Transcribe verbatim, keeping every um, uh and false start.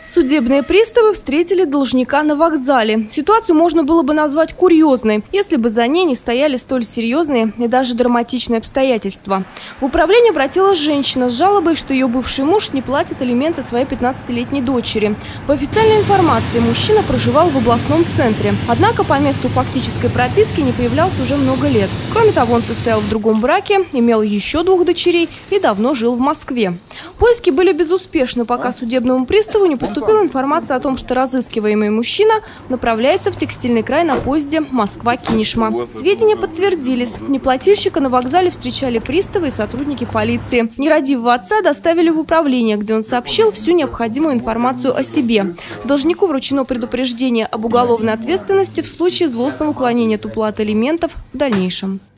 Судебные приставы встретили должника на вокзале. Ситуацию можно было бы назвать курьезной, если бы за ней не стояли столь серьезные и даже драматичные обстоятельства. В управление обратилась женщина с жалобой, что ее бывший муж не платит алименты своей пятнадцатилетней дочери. По официальной информации, мужчина проживал в областном центре. Однако по месту фактической прописки не появлялся уже много лет. Кроме того, он состоял в другом браке, имел еще двух дочерей и давно жил в Москве. Поиски были безуспешны, пока судебному приставу не поступила информация о том, что разыскиваемый мужчина направляется в текстильный край на поезде Москва-Кинешма. Сведения подтвердились. Неплательщика на вокзале встречали приставы и сотрудники полиции. Нерадивого отца доставили в управление, где он сообщил всю необходимую информацию о себе. Должнику вручено предупреждение об уголовной ответственности в случае злостного уклонения от уплаты алиментов в дальнейшем.